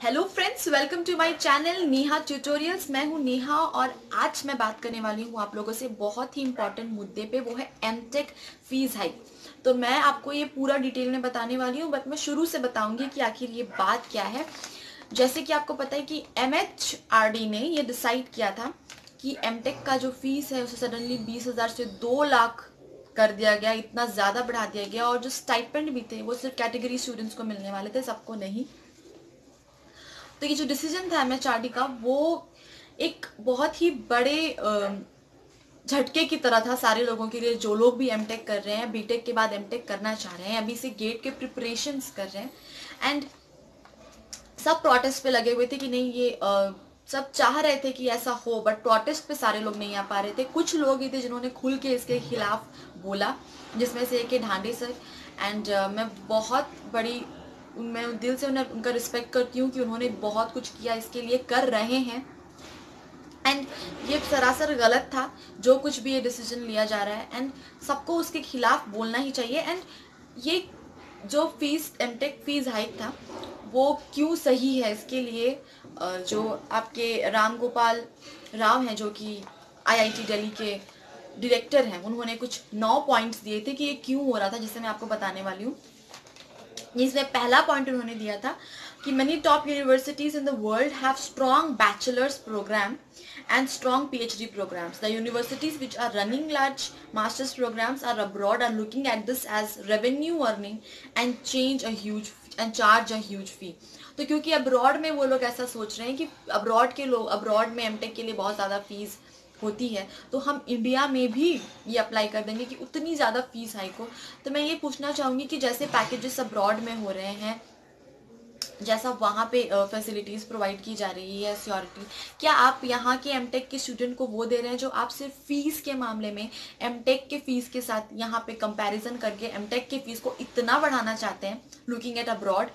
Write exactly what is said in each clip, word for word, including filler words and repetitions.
Hello friends, welcome to my channel Neha tutorials. मैं हूं नेहा और आज मैं बात करने वाली हूं आप लोगों से बहुत ही इंपॉर्टेंट मुद्दे पे, वो है एमटेक फीस हाइक। तो मैं आपको ये पूरा डिटेल में बताने वाली हूं, बट मैं शुरू से बताऊंगी कि आखिर ये बात क्या है। जैसे कि आपको पता है कि एमएचआरडी ने ये डिसाइड किया था कि एमटेक का जो फीस है उसे सडनली बीस हजार से दो लाख कर दिया गया, इतना ज़्यादा बढ़ा दिया गया। और जो स्टाइपेंड भी थे वो सिर्फ कैटेगरी स्टूडेंट्स को मिलने वाले थे, सबको नहीं। तो ये जो डिसीजन था एमएचआरडी का, वो एक बहुत ही बड़े झटके की तरह था सारे लोगों के लिए, जो लोग भी एमटेक कर रहे हैं, बीटेक के बाद एमटेक करना चाह रहे हैं, अभी से गेट के प्रिपरेशंस कर रहे हैं। एंड सब प्रोटेस्ट पे लगे हुए थे कि नहीं, ये आ, सब चाह रहे थे कि ऐसा हो, बट प्रोटेस्ट पे सारे लोग नहीं आ पा रहे थे। कुछ लोग ही थे जिन्होंने खुल के इसके खिलाफ बोला, जिसमें से एक है ढांडे सर। एंड uh, मैं बहुत बड़ी मैं दिल से उन्हें उनका रिस्पेक्ट करती हूँ कि उन्होंने बहुत कुछ किया, इसके लिए कर रहे हैं। एंड ये सरासर गलत था जो कुछ भी ये डिसीजन लिया जा रहा है, एंड सबको उसके खिलाफ बोलना ही चाहिए। एंड ये जो फीस एमटेक फीस हाइक था वो क्यों सही है, इसके लिए जो आपके राम गोपाल राव हैं, जो कि आईआईटी दिल्ली के डायरेक्टर हैं, उन्होंने कुछ नौ पॉइंट्स दिए थे कि ये क्यों हो रहा था, जिसे मैं आपको बताने वाली हूँ। इसमें पहला पॉइंट उन्होंने दिया था कि many top universities in the world have strong bachelor's program and strong PhD programs. The universities which are running large master's programs are abroad are looking at this as revenue earning and change a huge and charge a huge fee. तो क्योंकि abroad में वो लोग ऐसा सोच रहे हैं कि अब्रॉड के लोग अब्रॉड में एमटेक के लिए बहुत ज़्यादा फीस होती है, तो हम इंडिया में भी ये अप्लाई कर देंगे कि उतनी ज़्यादा फीस हाइक हो। तो मैं ये पूछना चाहूँगी कि जैसे पैकेजेस अब्रॉड में हो रहे हैं, जैसा वहाँ पे फैसिलिटीज़ प्रोवाइड की जा रही है, सिक्योरिटी, क्या आप यहाँ के एमटेक के स्टूडेंट को वो दे रहे हैं जो आप सिर्फ फीस के मामले में एमटेक के फीस के साथ यहाँ पे कंपैरिजन करके एमटेक के फीस को इतना बढ़ाना चाहते हैं, looking at abroad?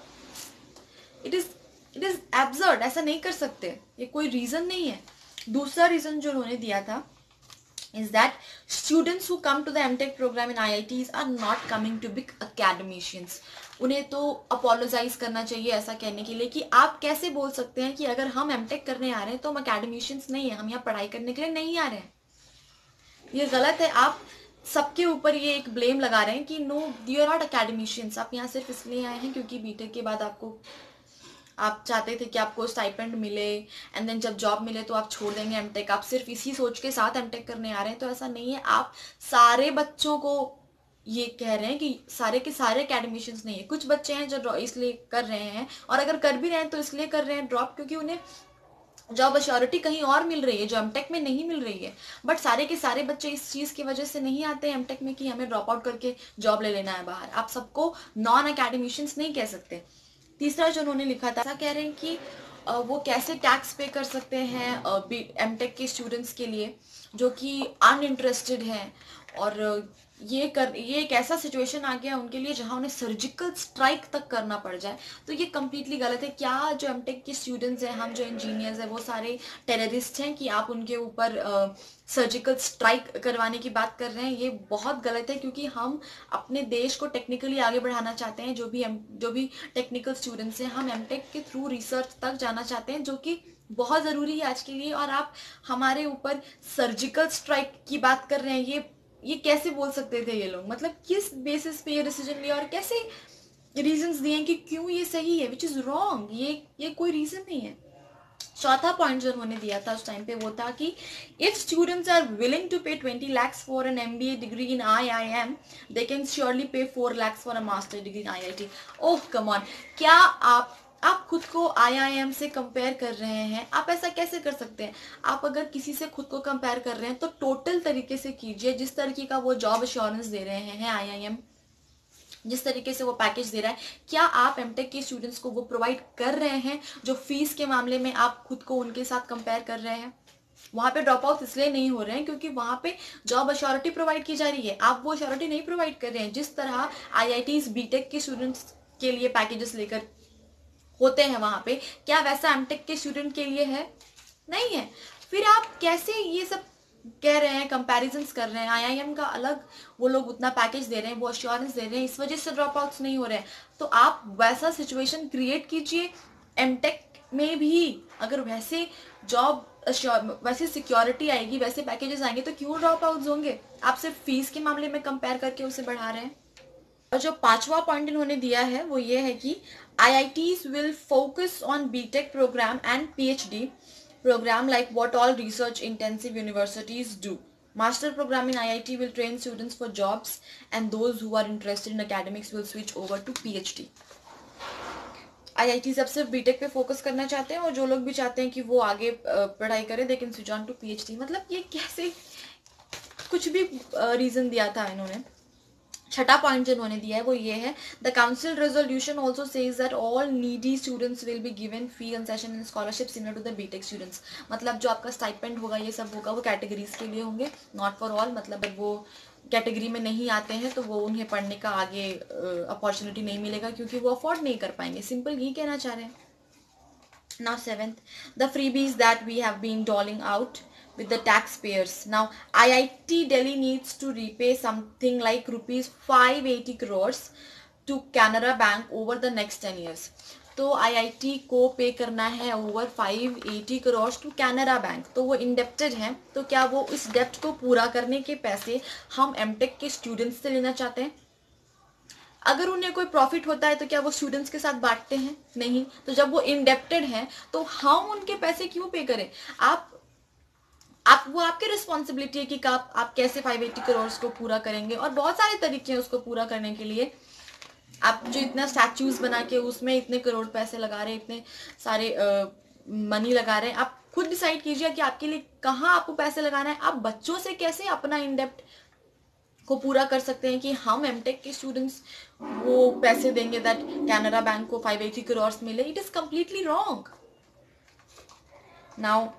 It is it is absurd. ऐसा नहीं कर सकते, ये कोई रीज़न नहीं है। दूसरा रीज़न जो उन्होंने दिया था is that students who come to the M Tech program in I I Ts are not coming to be academicians. उन्हें तो अपोलोजाइज करना चाहिए ऐसा कहने के लिए कि आप कैसे बोल सकते हैं कि अगर हम एम टेक करने आ रहे हैं तो हम अकेडमिशियंस नहीं है, हम यहाँ पढ़ाई करने के लिए नहीं आ रहे हैं। ये गलत है। आप सबके ऊपर ये एक ब्लेम लगा रहे हैं कि no, you are not academicians, आप यहाँ सिर्फ इसलिए आए हैं क्योंकि बीटेक के बाद आपको आप चाहते थे कि आपको स्टाइपेंड मिले, एंड देन जब जॉब मिले तो आप छोड़ देंगे एमटेक। आप सिर्फ इसी सोच के साथ एमटेक करने आ रहे हैं, तो ऐसा नहीं है। आप सारे बच्चों को ये कह रहे हैं कि सारे के सारे अकेडमिशियंस नहीं है। कुछ बच्चे हैं जो इसलिए कर रहे हैं, और अगर कर भी रहे हैं तो इसलिए कर रहे हैं ड्रॉप क्योंकि उन्हें जॉब अश्योरिटी कहीं और मिल रही है जो एमटेक में नहीं मिल रही है। बट सारे के सारे बच्चे इस चीज़ की वजह से नहीं आते हैं एमटेक में कि हमें ड्रॉप आउट करके जॉब ले लेना है बाहर। आप सबको नॉन अकेडमिशियंस नहीं कह सकते। तीसरा जो उन्होंने लिखा था, ऐसा कह रहे हैं कि वो कैसे टैक्स पे कर सकते हैं एमटेक के स्टूडेंट्स के लिए जो कि अनइंटरेस्टेड हैं, और ये कर ये एक ऐसा सिचुएशन आ गया उनके लिए जहां उन्हें सर्जिकल स्ट्राइक तक करना पड़ जाए। तो ये कम्प्लीटली गलत है। क्या जो एमटेक के स्टूडेंट्स हैं, हम जो इंजीनियर्स हैं, वो सारे टेररिस्ट हैं कि आप उनके ऊपर सर्जिकल स्ट्राइक करवाने की बात कर रहे हैं? ये बहुत गलत है, क्योंकि हम अपने देश को टेक्निकली आगे बढ़ाना चाहते हैं। जो भी जो भी टेक्निकल स्टूडेंट्स हैं, हम एमटेक के थ्रू रिसर्च तक जाना चाहते हैं, जो कि बहुत ज़रूरी है आज के लिए। और आप हमारे ऊपर सर्जिकल स्ट्राइक की बात कर रहे हैं। ये ये कैसे बोल सकते थे ये लोग? मतलब किस बेसिस पे ये डिसीजन लिया और कैसे रीजंस दिए कि क्यों ये सही है, विच इज रॉन्ग? ये ये कोई रीजन नहीं है। चौथा पॉइंट जो उन्होंने दिया था उस टाइम पे वो था कि if students are willing to pay twenty lakhs for an MBA degree in I I M, they can surely pay four lakhs for a master degree in I I T. Oh come on, क्या आप आप खुद को आई I M से compare कर रहे हैं? आप ऐसा कैसे कर सकते हैं? आप अगर किसी से खुद को कंपेयर कर रहे हैं तो टोटल तरीके से कीजिए। जिस तरीके का वो जॉब अश्योरेंस दे रहे हैं आई आई एम, जिस तरीके से वो पैकेज दे रहा है, क्या आप एमटेक के स्टूडेंट्स को वो प्रोवाइड कर रहे हैं जो फीस के मामले में आप खुद को उनके साथ कंपेयर कर रहे हैं? वहां पे ड्रॉप आउट इसलिए नहीं हो रहे हैं क्योंकि वहां पे जॉब अश्योरिटी प्रोवाइड की जा रही है। आप वो अश्योरिटी नहीं प्रोवाइड कर रहे हैं। जिस तरह आई आई टीज बीटेक के स्टूडेंट्स के लिए पैकेजेस लेकर होते हैं वहां पे, क्या वैसा एमटेक के स्टूडेंट के लिए है? नहीं है। फिर आप कैसे ये सब कह रहे हैं, कंपैरिजंस कर रहे हैं? आईआईएम का अलग वो लोग उतना पैकेज दे रहे हैं, वो अश्योरेंस दे रहे हैं, इस वजह से ड्रॉप आउट्स नहीं हो रहे हैं। तो आप वैसा सिचुएशन क्रिएट कीजिए एमटेक में भी अगर वैसे जॉब वैसे सिक्योरिटी आएगी, वैसे पैकेजेस आएंगे, तो क्यों ड्रॉप आउट्स होंगे? आप सिर्फ फीस के मामले में कंपेयर करके उसे बढ़ा रहे हैं। और जो पांचवा पॉइंट इन्होंने दिया है वो ये है कि I I Ts will focus on BTech program and PhD program like what all research intensive universities do. Master program in I I T will train students for jobs and those who are interested in academics will switch over to PhD. I I T सब सिर्फ BTech पे focus करना चाहते हैं और जो लोग भी चाहते हैं कि वो आगे पढ़ाई करें they can switch on to PhD. मतलब ये कैसे कुछ भी रीजन दिया था इन्होंने। छठा पॉइंट जो इन्होंने दिया है वो ये है, the council resolution also says that all needy students will be given free concession in scholarship similar to the BTech students. मतलब जो आपका स्टाइपेंड होगा ये सब होगा वो कैटेगरीज के लिए होंगे, नॉट फॉर ऑल। मतलब वो कैटेगरी में नहीं आते हैं तो वो उन्हें पढ़ने का आगे अपॉर्चुनिटी नहीं मिलेगा क्योंकि वो अफोर्ड नहीं कर पाएंगे। सिंपल ये कहना चाह रहे हैं। Now seventh, the freebies that we have been doling out with the taxpayers. Now I I T Delhi needs to repay something like rupees five hundred eighty crores to Canara Bank over the next ten years. तो आई I T को pay करना है over five eighty crore to Canara bank. तो वो indebted हैं, तो क्या वो इस डेप्ट को पूरा करने के पैसे हम एमटेक के स्टूडेंट्स से लेना चाहते हैं? अगर उन्हें कोई प्रॉफिट होता है तो क्या वो स्टूडेंट्स के साथ बांटते हैं? नहीं। तो जब वो इंडेप्टेड हैं तो हम उनके पैसे क्यों पे करें? आप आप वो आपकी रिस्पॉन्सिबिलिटी है कि आप, आप कैसे फाइव एटी करोड़ को पूरा करेंगे। और बहुत सारे तरीके हैं उसको पूरा करने के लिए। आप जो इतना स्टैच्यूज बना के उसमें इतने करोड़ पैसे लगा रहे हैं, इतने सारे मनी लगा रहे हैं, आप खुद डिसाइड कीजिए कि आपके लिए कहाँ आपको पैसे लगाना है। आप बच्चों से कैसे अपना इंडेप्ट को पूरा कर सकते हैं कि हम एमटेक के स्टूडेंट्स वो पैसे देंगे दैट कैनरा बैंक को फाइव एटी करोड़ मिले? It is completely wrong. Now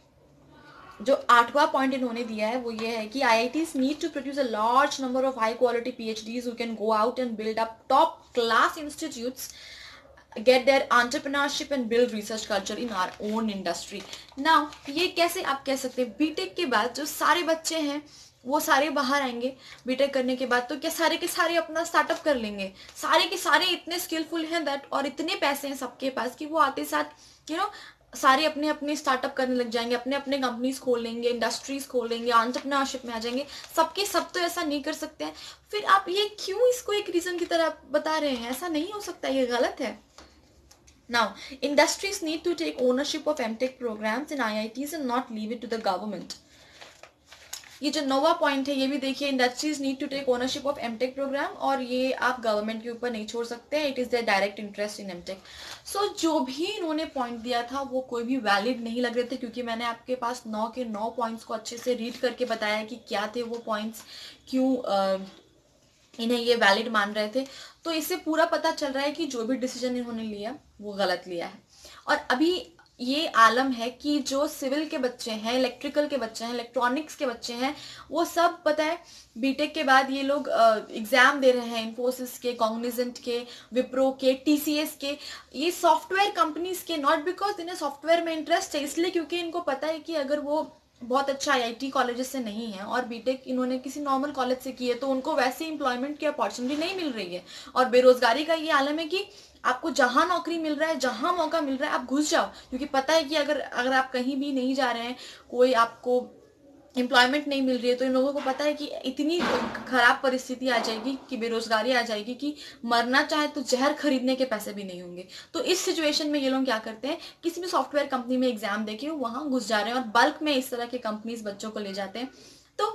जो आठवां पॉइंट इन्होंने दिया है वो ये है कि I I Ts need to produce a large number of high quality PhDs who can go out and build up top class institutes, get their entrepreneurship and build research culture in our own industry. Now ये कैसे आप कह सकते हैं? BTech के बाद जो सारे बच्चे हैं वो सारे बाहर आएंगे बीटेक करने के बाद, तो क्या सारे के सारे अपना स्टार्टअप कर लेंगे? सारे के सारे इतने स्किलफुल हैं दैट और इतने पैसे हैं सबके पास कि वो आते साथ यू नो सारे अपने अपने स्टार्टअप करने लग जाएंगे, अपने अपने कंपनीज खोल लेंगे, इंडस्ट्रीज खोल लेंगे, एंटरप्रेन्योरशिप में आ जाएंगे। सबके सब तो ऐसा नहीं कर सकते हैं। फिर आप ये क्यों इसको एक रीजन की तरह बता रहे हैं? ऐसा नहीं हो सकता, ये गलत है। Now, industries need to take ownership of M.TECH programs in I I Ts and not leave it to the government. ये जो नौवा पॉइंट है ये भी देखिए, industries need to take ownership of MTech program, और ये आप गवर्नमेंट के ऊपर नहीं छोड़ सकते हैं। It is their direct interest in MTech. So जो भी इन्होंने पॉइंट दिया था वो कोई भी वैलिड नहीं लग रहे थे, क्योंकि मैंने आपके पास नौ के नौ पॉइंट्स को अच्छे से रीड करके बताया कि क्या थे वो पॉइंट्स, क्यों आ, इन्हें ये वैलिड मान रहे थे। तो इससे पूरा पता चल रहा है कि जो भी डिसीजन इन्होंने लिया वो गलत लिया है। और अभी ये आलम है कि जो सिविल के बच्चे हैं, इलेक्ट्रिकल के बच्चे हैं, इलेक्ट्रॉनिक्स के बच्चे हैं, वो सब पता है बीटेक के बाद ये लोग एग्जाम दे रहे हैं, इन्फोसिस के, कॉग्निजेंट के, विप्रो के, टीसीएस के, ये सॉफ्टवेयर कंपनीज के। नॉट बिकॉज इन्हें सॉफ्टवेयर में इंटरेस्ट है, इसलिए क्योंकि इनको पता है कि अगर वो बहुत अच्छा आईआईटी कॉलेजेस से नहीं है और बीटेक इन्होंने किसी नॉर्मल कॉलेज से की है तो उनको वैसे एम्प्लॉयमेंट की अपॉर्चुनिटी नहीं मिल रही है। और बेरोजगारी का ये आलम है कि आपको जहां नौकरी मिल रहा है, जहां मौका मिल रहा है, आप घुस जाओ, क्योंकि पता है कि अगर अगर आप कहीं भी नहीं जा रहे हैं, कोई आपको एम्प्लॉयमेंट नहीं मिल रही है, तो इन लोगों को पता है कि इतनी खराब परिस्थिति आ जाएगी कि बेरोजगारी आ जाएगी कि मरना चाहे तो जहर खरीदने के पैसे भी नहीं होंगे। तो इस सिचुएशन में ये लोग क्या करते हैं, किसी भी सॉफ्टवेयर कंपनी में एग्जाम देके वहां घुस जा रहे हैं और बल्क में इस तरह के कंपनीज बच्चों को ले जाते हैं। तो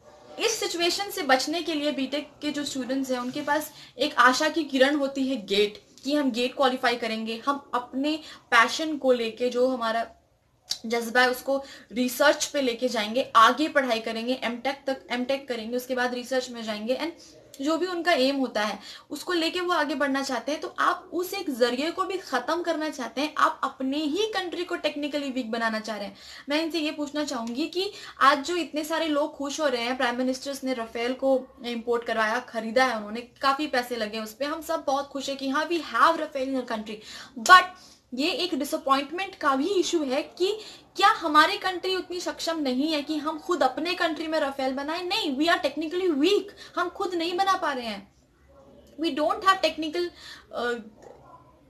इस सिचुएशन से बचने के लिए बीटेक के जो स्टूडेंट्स हैं उनके पास एक आशा की किरण होती है, गेट, कि हम गेट क्वालिफाई करेंगे, हम अपने पैशन को लेके, जो हमारा जज्बा है उसको रिसर्च पे लेके जाएंगे, आगे पढ़ाई करेंगे, एमटेक तक एमटेक करेंगे, उसके बाद रिसर्च में जाएंगे, एंड जो भी उनका एम होता है उसको लेके वो आगे बढ़ना चाहते हैं। तो आप उस एक जरिए को भी खत्म करना चाहते हैं, आप अपने ही कंट्री को टेक्निकली वीक बनाना चाह रहे हैं। मैं इनसे ये पूछना चाहूंगी कि आज जो इतने सारे लोग खुश हो रहे हैं, प्राइम मिनिस्टर्स ने राफेल को इंपोर्ट करवाया, खरीदा है उन्होंने, काफी पैसे लगे उस पर, हम सब बहुत खुश है कि हाँ we have Rafale in country, but ये एक डिसअपॉइंटमेंट का भी इशू है कि क्या हमारी कंट्री उतनी सक्षम नहीं है कि हम खुद अपने कंट्री में राफेल बनाएं? नहीं, वी आर टेक्निकली वीक, हम खुद नहीं बना पा रहे हैं। वी डोंट हैव टेक्निकल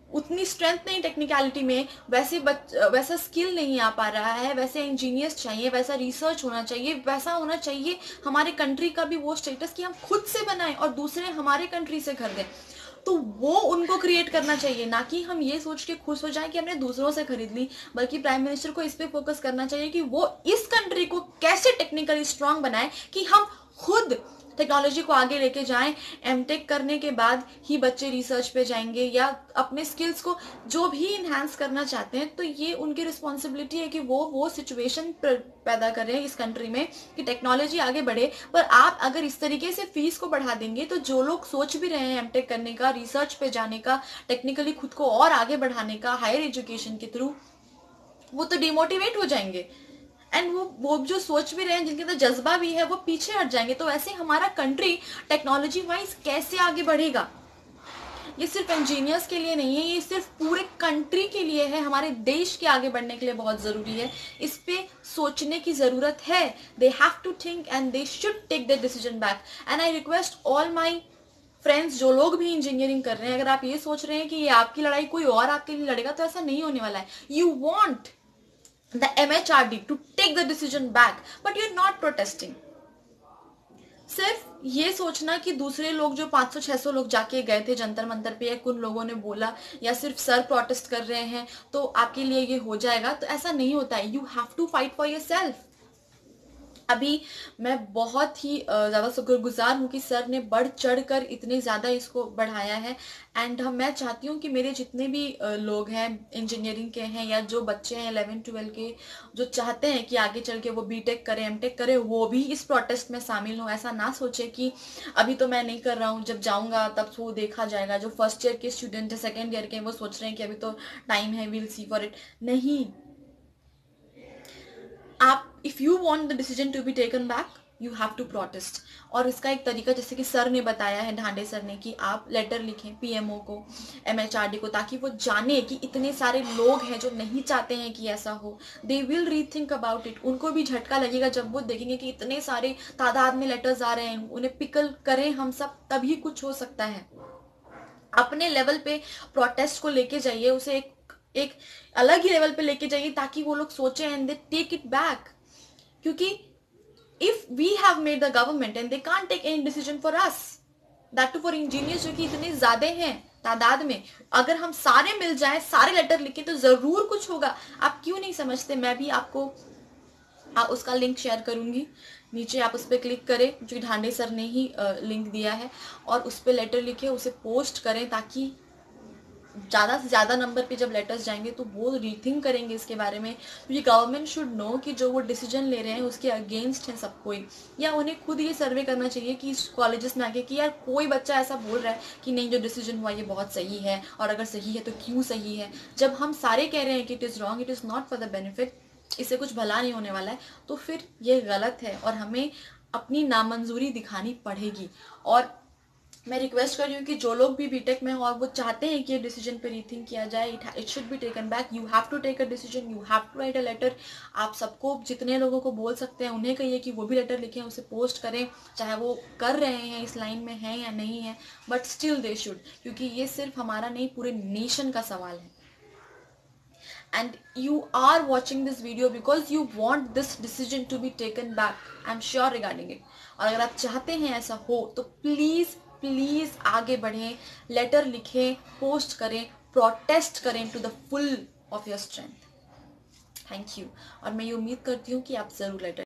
उतनी स्ट्रेंथ नहीं टेक्निकलिटी में, वैसे बच वैसा स्किल नहीं आ पा रहा है, वैसे इंजीनियर्स चाहिए, वैसा रिसर्च होना चाहिए, वैसा होना चाहिए हमारे कंट्री का भी वो स्टेटस कि हम खुद से बनाएं और दूसरे हमारे कंट्री से खरीदें। तो वो उनको क्रिएट करना चाहिए, ना कि हम ये सोच के खुश हो जाएं कि हमने दूसरों से खरीद ली, बल्कि प्राइम मिनिस्टर को इस पे फोकस करना चाहिए कि वो इस कंट्री को कैसे टेक्निकली स्ट्रांग बनाए कि हम खुद टेक्नोलॉजी को आगे लेके जाएं। एमटेक करने के बाद ही बच्चे रिसर्च पे जाएंगे या अपने स्किल्स को जो भी इन्हांस करना चाहते हैं, तो ये उनकी रिस्पॉन्सिबिलिटी है कि वो वो सिचुएशन पैदा करें इस कंट्री में कि टेक्नोलॉजी आगे बढ़े। पर आप अगर इस तरीके से फीस को बढ़ा देंगे तो जो लोग सोच भी रहे हैं एमटेक करने का, रिसर्च पे जाने का, टेक्निकली खुद को और आगे बढ़ाने का हायर एजुकेशन के थ्रू, वो तो डिमोटिवेट हो जाएंगे एंड वो वो जो सोच भी रहे हैं, जिनके अंदर जज्बा भी है, वो पीछे हट जाएंगे। तो ऐसे हमारा कंट्री टेक्नोलॉजी वाइज कैसे आगे बढ़ेगा? ये सिर्फ इंजीनियर्स के लिए नहीं है, ये सिर्फ पूरे कंट्री के लिए है, हमारे देश के आगे बढ़ने के लिए बहुत जरूरी है। इस पे सोचने की जरूरत है। They have to think and they should take the decision back. And I request all my friends, जो लोग भी इंजीनियरिंग कर रहे हैं, अगर आप ये सोच रहे हैं कि ये आपकी लड़ाई कोई और आपके लिए लड़ेगा, तो ऐसा नहीं होने वाला है। You want the M H R D to take the decision back, but you're not protesting. सिर्फ ये सोचना कि दूसरे लोग जो पाँच सौ छह सौ लोग जाके गए थे जंतर मंतर पे, या कुछ लोगों ने बोला, या सिर्फ सर प्रोटेस्ट कर रहे हैं तो आपके लिए ये हो जाएगा, तो ऐसा नहीं होता है। You have to fight for yourself. अभी मैं बहुत ही ज़्यादा शुक्रगुजार हूँ कि सर ने बढ़ चढ़ कर इतने ज़्यादा इसको बढ़ाया है। एंड हम मैं चाहती हूँ कि मेरे जितने भी लोग हैं इंजीनियरिंग के हैं, या जो बच्चे हैं इलेवन ट्वेल्व के जो चाहते हैं कि आगे चल के वो बीटेक करें, एमटेक करें, वो भी इस प्रोटेस्ट में शामिल हों। ऐसा ना सोचे कि अभी तो मैं नहीं कर रहा हूँ, जब जाऊँगा तब वो देखा जाएगा। जो फर्स्ट ईयर के स्टूडेंट है, सेकेंड ईयर के, वो सोच रहे हैं कि अभी तो टाइम है, विल सी फॉर इट। नहीं, आप if you want the decision to be taken back, you have to protest. और इसका एक तरीका, जैसे कि सर ने बताया है, ढांडे सर ने, कि आप लेटर लिखें पीएमओ को, एमएचआरडी को, ताकि वो जाने कि इतने सारे लोग हैं जो नहीं चाहते हैं कि ऐसा हो। They will rethink about it. उनको भी झटका लगेगा जब वो देखेंगे कि इतने सारे तादाद में लेटर्स आ रहे हैं। उन्हें पिकल करें हम सब, तभी कुछ हो सकता है। अपने लेवल पे प्रोटेस्ट को लेके जाइए, उसे एक एक अलग ही लेवल पे लेके जाइए, ताकि वो लोग सोचें and they take it back. क्योंकि if we have made the government and they can't take any decision for us, that too for engineers जो कि इतने ज्यादा हैं तादाद में, अगर हम सारे मिल जाएं, सारे लेटर लिखे, तो जरूर कुछ होगा। आप क्यों नहीं समझते? मैं भी आपको आ, उसका लिंक शेयर करूंगी नीचे, आप उस पर क्लिक करें, जो ढांडे सर ने ही लिंक दिया है, और उस पर लेटर लिखे, उसे पोस्ट करें, ताकि ज़्यादा से ज़्यादा नंबर पे जब लेटर्स जाएंगे तो वो रीथिंक करेंगे इसके बारे में। क्योंकि गवर्नमेंट शुड नो कि जो वो डिसीजन ले रहे हैं उसके अगेंस्ट है सब कोई। या उन्हें खुद ये सर्वे करना चाहिए कि कॉलेजेस में आके कि यार कोई बच्चा ऐसा बोल रहा है कि नहीं, जो डिसीजन हुआ ये बहुत सही है, और अगर सही है तो क्यों सही है। जब हम सारे कह रहे हैं कि it is wrong, it is not for the benefit, इससे कुछ भला नहीं होने वाला है, तो फिर ये गलत है और हमें अपनी नामंजूरी दिखानी पड़ेगी। और मैं रिक्वेस्ट कर रही हूँ कि जो लोग भी बीटेक में हो और वो चाहते हैं कि ये डिसीजन पे रीथिंक किया जाए, it it should be taken back. You have to take a decision, you have to write a letter. आप सबको, जितने लोगों को बोल सकते हैं उन्हें कहिए कि वो भी लेटर लिखें, उसे पोस्ट करें, चाहे वो कर रहे हैं, इस लाइन में हैं या नहीं है, बट स्टिल दे शुड। क्योंकि ये सिर्फ हमारा नहीं, पूरे नेशन का सवाल है। And you are watching this video because you want this decision to be taken back. I'm sure regarding it. और अगर आप चाहते हैं ऐसा हो तो प्लीज प्लीज आगे बढ़ें, लेटर लिखें, पोस्ट करें, प्रोटेस्ट करें to the full of your strength. Thank you. और मैं ये उम्मीद करती हूँ कि आप जरूर लेटर